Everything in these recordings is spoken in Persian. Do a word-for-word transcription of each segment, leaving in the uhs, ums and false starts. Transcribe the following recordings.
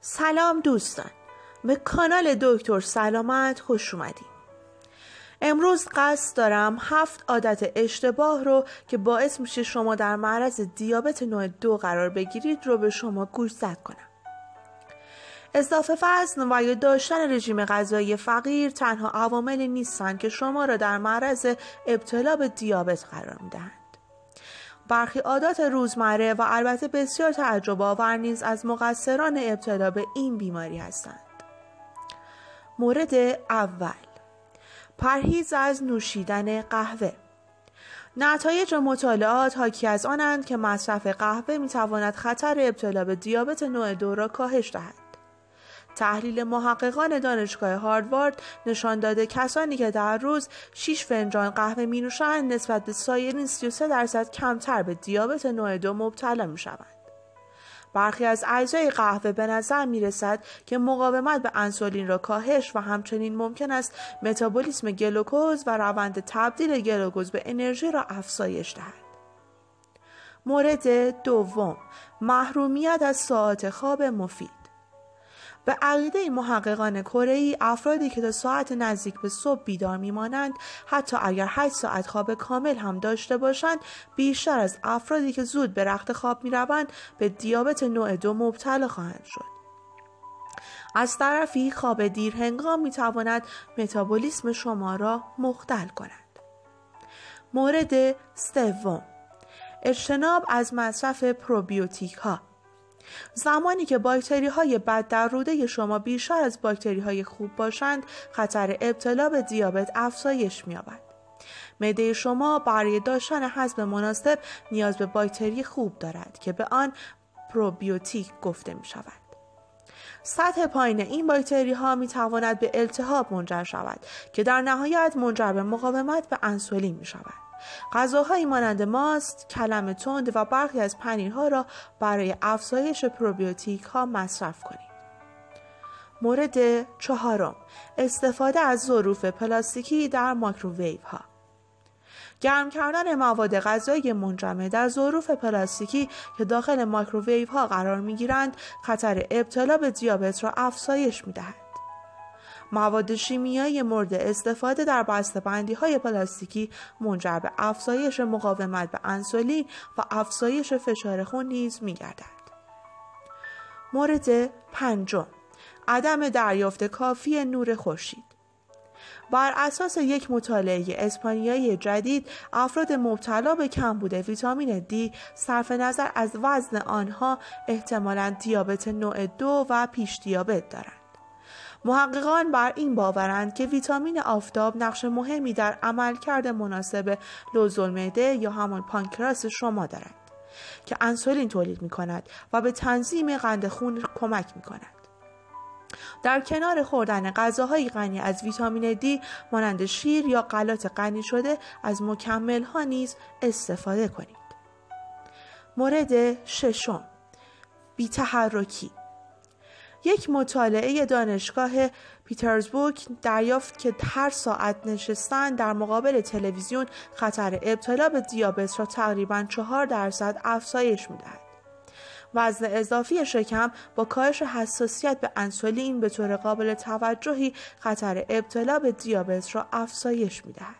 سلام دوستان، به کانال دکتر سلامت خوش اومدید. امروز قصد دارم هفت عادت اشتباه رو که باعث میشه شما در معرض دیابت نوع دو قرار بگیرید رو به شما گوشزد کنم. اضافه وزن و یا داشتن رژیم غذایی فقیر تنها عواملی نیستند که شما را در معرض ابتلا به دیابت قرار میدهند. برخی عادات روزمره و البته بسیار تعجب آور نیز از مقصران ابتلا به این بیماری هستند. مورد اول، پرهیز از نوشیدن قهوه. نتایج مطالعات حاکی از آنند که مصرف قهوه میتواند خطر ابتلا به دیابت نوع دو را کاهش دهد. تحلیل محققان دانشگاه هاروارد نشان داده کسانی که در روز شش فنجان قهوه می نوشند نسبت به سایرین سی و سه درصد کمتر به دیابت نوع دو مبتلا می شوند. برخی از اجزای قهوه به نظر می رسد که مقاومت به انسولین را کاهش و همچنین ممکن است متابولیسم گلوکوز و روند تبدیل گلوکوز به انرژی را افزایش دهد. مورد دوم، محرومیت از ساعات خواب مفید. به عقیده محققان کره‌ای افرادی که تا ساعت نزدیک به صبح بیدار میمانند حتی اگر هشت ساعت خواب کامل هم داشته باشند بیشتر از افرادی که زود به رخت خواب میروند به دیابت نوع دو مبتلا خواهند شد. از طرفی خواب دیر هنگام میتواند متابولیسم شما را مختل کند. مورد سوم، اجتناب از مصرف پروبیوتیک ها. زمانی که باکتری های بد در روده شما بیشتر از باکتری های خوب باشند خطر ابتلا به دیابت افزایش می‌یابد. معده شما برای داشتن هضم مناسب نیاز به باکتری خوب دارد که به آن پروبیوتیک گفته می شود. سطح پایین این باکتری ها می تواند به التهاب منجر شود که در نهایت منجر به مقاومت به انسولین می شود. غذاهایی مانند ماست، کلم تند و برخی از پنیرها را برای افزایش پروبیوتیک ها مصرف کنید. مورد چهارم، استفاده از ظروف پلاستیکی در مایکروویو ها. گرم کردن مواد غذایی منجمد در ظروف پلاستیکی که داخل مایکروویو ها قرار می گیرند خطر ابتلا به دیابت را افزایش می دهد. مواد شیمیایی مورد استفاده در بسته‌بندی های پلاستیکی منجر به افزایش مقاومت به انسولین و افزایش فشار خون نیز می گردد. مورد پنجم، عدم دریافت کافی نور خورشید. بر اساس یک مطالعه اسپانیایی جدید افراد مبتلا به کمبود ویتامین دی صرف نظر از وزن آنها احتمالاً دیابت نوع دو و پیش دیابت دارند. محققان بر این باورند که ویتامین آفتاب نقش مهمی در عملکرد مناسب لوزالمعده یا همان پانکراس شما دارد که انسولین تولید می کند و به تنظیم قند خون کمک می کند. در کنار خوردن غذاهای غنی از ویتامین دی مانند شیر یا غلات غنی شده از مکمل ها نیز استفاده کنید. مورد ششم، بی‌تحرکی. یک مطالعه دانشگاه پیترزبورگ دریافت که هر ساعت نشستن در مقابل تلویزیون خطر ابتلا به دیابت را تقریباً چهار درصد افزایش می‌دهد. وزن اضافی شکم با کاهش حساسیت به انسولین به طور قابل توجهی خطر ابتلا به دیابت را افزایش می‌دهد.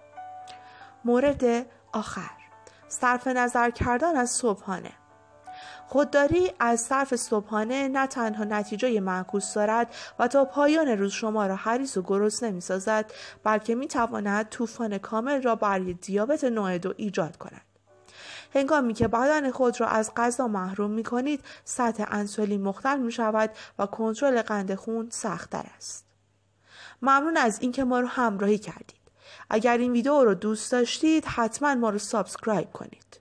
مورد آخر، صرف نظر کردن از صبحانه. خودداری از صرف صبحانه نه تنها نتیجه معکوس دارد و تا پایان روز شما را حریص و گرسنه می سازد بلکه می تواند طوفان کامل را برای دیابت نوع دو ایجاد کند. هنگامی که بدن خود را از غذا محروم می کنید سطح انسولین مختل می شود و کنترل قند خون سخت‌تر است. ممنون از اینکه ما رو همراهی کردید. اگر این ویدیو رو دوست داشتید حتما ما رو سابسکرایب کنید.